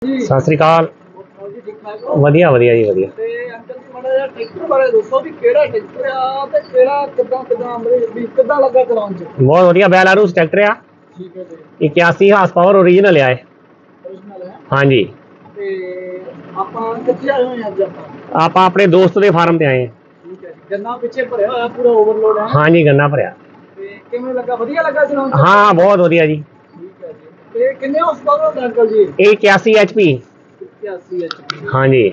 सत श्री अकाल। वधिया वधिया जी वधिया। बहुत वधिया बेलारूस ट्रैक्टर आ 81 हार्स पावर ओरिजिनल है। हाँ जी आप अपने दोस्त के फार्म से आए हैं। हाँ जी गन्ना भरिया। हाँ बहुत वधिया जी। 81 HP। हाँ जी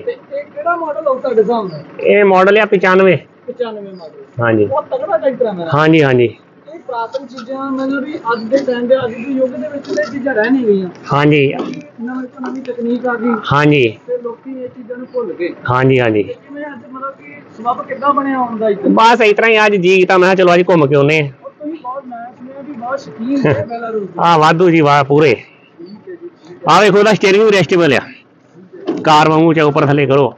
ये मॉडल है 95। हाँ जी हाँ जी हाँ जी पुरातन चीज़ां मतलब भी अज के टाइम दे अज दे युग दे विच ये चीज़ां रह नहीं गईयां। हाँ जी नवीं तकनीक आ गई। हाँ जी ते लोकी ये चीज़ां नूं भुल गए। हाँ जी हाँ जी किवें अज मतलब कि सबब किद्दां बनया आउण दा इत्थे बस इस तरह ही अज जी कीता मैं चलो अज घूम के आउने। तुसीं बहुत मैं सुनिया भी बहुत शौकीन है बेलारूस दे। हाँ वाधू जी वाह पूरे। आ देखो इसदा स्टीयरिंग भी एडजस्टेबल है कार वांगू चाहे ऊपर थले करो।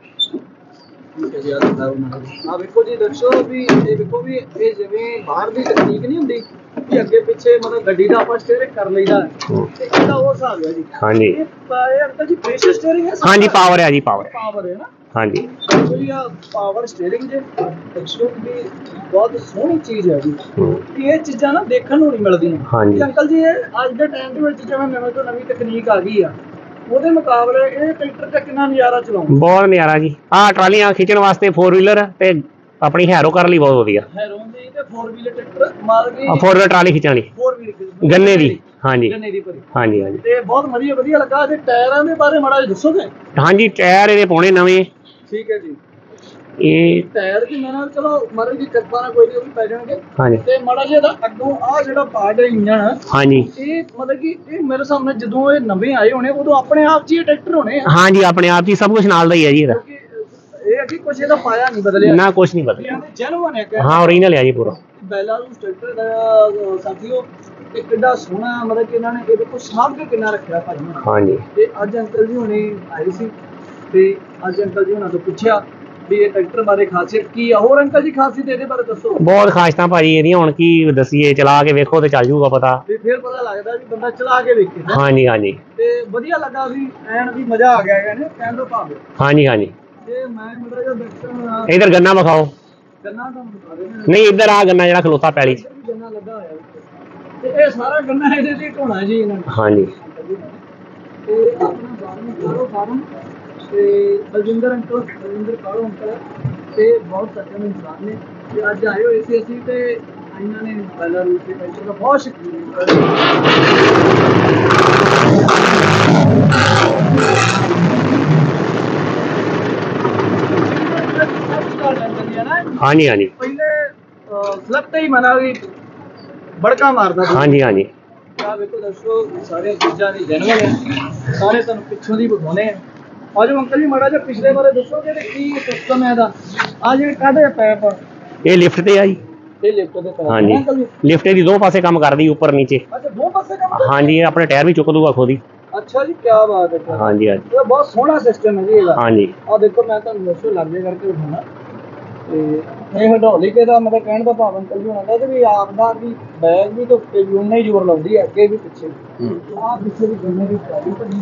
देखो जी दर्शो भी ये देखो भी ये जिवें बाहर दी तकनीक नहीं हुंदी कि अगे पीछे मतलब गड्डी दा आपां स्टीयरिंग कर लईदा है ते इहदा वो हिसाब है जी। हाँ जी ये अंकल जी प्रेशर स्टीयरिंग है। हाँ जी पावर है जी पावर है ना। हाँ जी एक्चुअली पावर स्टीयरिंग जे एक्चुअली भी बहुत सोहनी चीज़ है जी कि ये चीज़ां ना देखण नूं नहीं मिलदियां। हाँ जी अंकल जी ये अज दे टाइम दे विच जिवें नवीं तो नवीं तकनीक आ गई आ ਉਹਦੇ ਮੁਕਾਬਲੇ ਇਹ ਟਰੈਕਟਰ ਤੇ ਕਿੰਨਾ ਨਜ਼ਾਰਾ ਚਲਾਉਂਦਾ। बहुत नज़ारा जी। ट्रालियां खिंचण वास्ते 4 व्हीलर ते अपनी हैरो कर ली बहुत वधिया। हैरों ਦੀ ਤੇ 4 ਵੀਲਰ ਟਰੈਕਟਰ ਮਾਰ ਗਈ 4 व्हीलर ट्राली खिंचण ली 4 ਵੀਲਰ गन्ने दी। हाँ जी ਗੰਨੇ ਦੀ ਭਰੀ। हाँ जी हाँ जी ਤੇ ਬਹੁਤ ਵਧੀਆ ਲੱਗਾ ਤੇ ਟਾਇਰਾਂ ਦੇ ਬਾਰੇ ਮਾੜਾ ਜਿਹਾ ਦੱਸੋਗੇ। हाँ जी टायर ये पौने नवे। ठीक है जी ये टायर की मैं चलो मारा जी किरपा ना कोई नहीं वो भी पै जाएंगे। हाँ जी ਤੇ ਮਾੜਾ ਜਿਹਾ ਦਾ ਅੱਗੋਂ ਆ ਜਿਹੜਾ ਪਾਰਟ ਹੈ ਇੰਜਣ हाँ जी ਇਹ ਮਤਲਬ ਕਿ ਇਹ ਮੇਰੇ ਸਾਹਮਣੇ ਜਦੋਂ ਇਹ ਨਵੇਂ ਆਏ ਹੋਣੇ ਉਦੋਂ ਆਪਣੇ ਆਪ 'ਚ ਹੀ ਟਰੈਕਟਰ ਹੋਣੇ ਆ। हाँ जी अपने आप ही सब कुछ नाल दा ही है जी ਕਿਉਂਕਿ ਇਹ ਅੱਗੇ ਕੁਛ ਇਹਦਾ ਪਾਇਆ ਨਹੀਂ ਬਦਲਿਆ ना कुछ नहीं बदला। ਜੈਨੂਅਨ ਹੈ हाँ ओरिजिनल है जी पूरा। बेलारूस ट्रैक्टर ਦਾ ਸਾਥੀਓ ਇਹ ਕਿੱਡਾ ਸੋਹਣਾ ਮਤਲਬ ਕਿ ਇਹਨਾਂ ਨੇ ਇਹਦੇ ਕੋਲ ਸਾਂਭ ਕੇ ਕਿੰਨਾ ਰੱਖਿਆ ਭਾਈ ਨੇ। हाँ जी ਤੇ ਅੱਜ ਅੰਕਲ ਜੀ ਹੁਣੇ ਆਏ ਸੀ ਤੇ ਅੱਜ ਅੰਕਲ ਜੀ ਹੁਣਾਂ ਤੋਂ ਪੁੱਛਿਆ ਵੀ ਇਹ ਟਰੈਕਟਰ ਬਾਰੇ ਖਾਸੀਅਤ ਕੀ ਆ ਹੋਰ ਅੰਕਲ ਜੀ ਖਾਸੀਅਤ ਇਹਦੇ ਬਾਰੇ ਦੱਸੋ। बहुत खासियतां भाजी ਇਹਦੀਆਂ ਹੁਣ ਕੀ ਦਸੀਏ ਚਲਾ ਕੇ ਵੇਖੋ ਤੇ ਚੱਲ ਜੂਗਾ ਪਤਾ। ਵੀ ਫਿਰ ਪਤਾ ਲੱਗਦਾ ਵੀ ਬੰਦਾ ਚਲਾ ਕੇ ਵੇਖੇ। हाँ जी हाँ जी ਤੇ ਵਧੀਆ ਲੱਗਾ ਵੀ ਐਨ ਵੀ ਮਜ਼ਾ ਆ ਗਿਆ ਹੈਗਾ ਨੇ ਕਹਿਣ ਤੋਂ ਭਾਵ। हाँ जी हाँ जी ਤੇ ਮੈਂ ਮਤਲਬ ਜੋ ਦੇਖਣ इधर गन्ना विखाओ। ਗੰਨਾ ਤਾਂ ਬਤਾ ਦੇ नहीं इधर आ गन्ना जरा खलोता पैली ਗੰਨਾ ਲੱਗਾ ਹੋਇਆ ਤੇ ਇਹ ਸਾਰਾ ਗੰਨਾ ਇਹਦੇ ਤੇ ਢੋਣਾ ਜੀ ਇਹਨਾਂ ਨੇ। हाँ जी ਤੇ ਆਪਣਾ ਫਾਰਮ ਤੇ ਬਲਜਿੰਦਰ ਅੰਕਲ ਬਲਜਿੰਦਰ ਕਾਲੋ ਅੰਕਲ ਤੇ ਬਹੁਤ ਸੱਜਣ ਇਨਸਾਨ ਨੇ ਤੇ ਅੱਜ ਆਏ ਹੋਏ ਸੀ ਅਸੀਂ ਤੇ ਇਹਨਾਂ ਨੇ ਬੇਲਾਰੂਸ ਦੇ ਟਰੈਕਟਰ ਦਾ ਬਹੁਤ ਸ਼ੌਕੀਨ हाँ जी हाँ जी पहले लगता ही मना भी बड़का मारदा हाँ जी हाँ जी ਆ ਵੇਖੋ ਦੱਸੋ ਸਾਰੇ ਚੀਜ਼ਾਂ ਦੀ ਜੈਨੂਅਨ ਹੈ ਸਾਰੇ ਤੁਹਾਨੂੰ ਪਿੱਛੋਂ ਦੀ ਵਿਖਾਉਣੇ ਆ। ਅੱਜ ਅੰਕਲ ਜੀ ਮਾੜਾ ਜਿਹਾ ਪਿਛਲੇ ਬਾਰੇ ਦੱਸੋਗੇ ਤੇ ਕੀ ਸਿਸਟਮ ਹੈ ਇਹਦਾ ਆ ਜਿਹੜੇ ਕਾਹਦੇ ਪੈਪ ये लिफ्ट ते है जी। ਇਹ ਲਿਫਟ ਦੇ ਪੈਪ हाँ जी ਅੰਕਲ ਜੀ। लिफ्ट दी दो पासे काम कर दी ऊपर नीचे। ਅੱਛਾ ਦੋ ਪਾਸੇ ਕੰਮ हाँ जी ये अपने टायर भी चुक दूंगा खुद ही। ਅੱਛਾ ਜੀ ਕੀ ਬਾਤ ਹੈ हाँ जी हाँ जी ਇਹ ਬਹੁਤ ਸੋਹਣਾ ਸਿਸਟਮ ਹੈ ਜੀ ਇਹਦਾ। हाँ जी ਆ ਦੇਖੋ ਮੈਂ ਤੁਹਾਨੂੰ ਦੱਸੋ ਲਾਗੇ ਕਰਕੇ ਦਿਖਾਉਣਾ ਤੇ ਇਹ ਹਡੌਲਿਕ ਇਹਦਾ ਮਤਲਬ ਕਹਿਣ ਦਾ ਭਾਵ ਅੰਕਲ ਜੀ ਹੋਣਾ ਦਾ ਵੀ ਆਪਦਾ ਵੀ ਬੈਗ ਵੀ ਤੋਂ ਉਨਾ ਹੀ ਜ਼ੋਰ ਲਾਉਂਦੀ ਹੈ ਅੱਗੇ ਵੀ ਪਿੱਛੇ ਵੀ। ਆਹ ਪਿੱਛੇ ਵੀ ਗੰਨੇ ਦੀ ਟਰਾਲੀ ਭਰੀ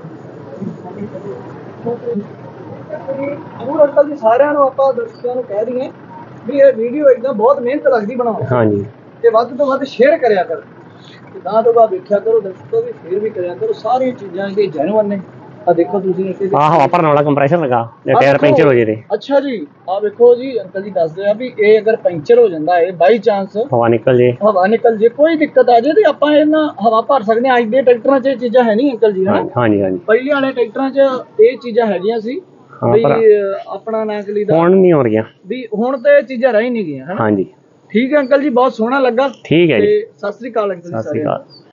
ਜ਼ਰੂਰ ਅੰਕਲ ਜੀ ਸਾਰਿਆਂ ਨੂੰ ਆਪਾਂ ਦਰਸ਼ਕਾਂ ਨੂੰ ਕਹਿ ਦਈਏ ਵੀ ਇਹ ਵੀਡੀਓ ਇੱਕਦਮ ਬਹੁਤ ਮਿਹਨਤ ਲੱਗਦੀ ਬਣਾਉਣ हाँ जी ਤੇ ਵੱਧ ਤੋਂ ਵੱਧ ਸ਼ੇਅਰ ਕਰਿਆ ਕਰੋ ਤੇ ਤਾਂ ਤੋਂ ਬਾਅਦ ਦੇਖਿਆ ਕਰੋ ਦਰਸ਼ਕੋ ਵੀ ਸ਼ੇਅਰ ਵੀ ਕਰਿਆ ਕਰੋ ਸਾਰੀਆਂ ਚੀਜ਼ਾਂ ਇਹ ਜੈਨੂਅਨ ਨੇ। ਆ ਦੇਖੋ ਤੁਸੀਂ ਇੱਥੇ हाँ हवा भरने वाला कंप्रेसर लगा जे टायर पंचर हो जाए ते ਅੱਛਾ ਜੀ ਆ ਵੇਖੋ ਜੀ ਅੰਕਲ ਜੀ ਦੱਸਦੇ ਆ ਵੀ ਇਹ ਅਗਰ ਪੈਂਚਰ ਹੋ ਜਾਂਦਾ ਹੈ ਬਾਈ ਚਾਂਸ हवा निकल जाए। ਹਵਾ ਨਿਕਲ ਜੇ ਕੋਈ ਦਿੱਕਤ ਆ ਜੇ ਤੇ ਆਪਾਂ ਇਹਨਾਂ ਹਵਾ ਭਰ ਸਕਦੇ ਆ। ਅੱਜ ਦੇ ਟਰੈਕਟਰਾਂ 'ਚ ਇਹ ਚੀਜ਼ਾਂ ਹੈ ਨਹੀਂ ਅੰਕਲ ਜੀ हाँ ਹਨਾ। हाँ जी हाँ जी ਪਹਿਲੇ ਵਾਲੇ ਟਰੈਕਟਰਾਂ 'ਚ ਇਹ ਚੀਜ਼ਾਂ ਹੈਗੀਆਂ ਸੀ हाँ ਵੀ पर ਆਪਣਾ ਨਾਂ ਕਲੀ ਦਾ फोन नहीं हो रही। ਵੀ ਹੁਣ ਤੇ ਇਹ ਚੀਜ਼ਾਂ ਰਹਿ ਹੀ ਨਹੀਂ ਗਈਆਂ ਹਨਾ। हाँ जी ਠੀਕ ਹੈ ਅੰਕਲ ਜੀ ਬਹੁਤ ਸੋਹਣਾ ਲੱਗਾ ठीक है जी ਤੇ ਸਤਿ ਸ੍ਰੀ ਅਕਾਲ ਅੰਕਲ ਜੀ सत श्री ਸਾਰਿਆਂ ਨੂੰ। अकाल।